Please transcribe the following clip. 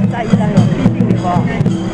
在意那个必定的话。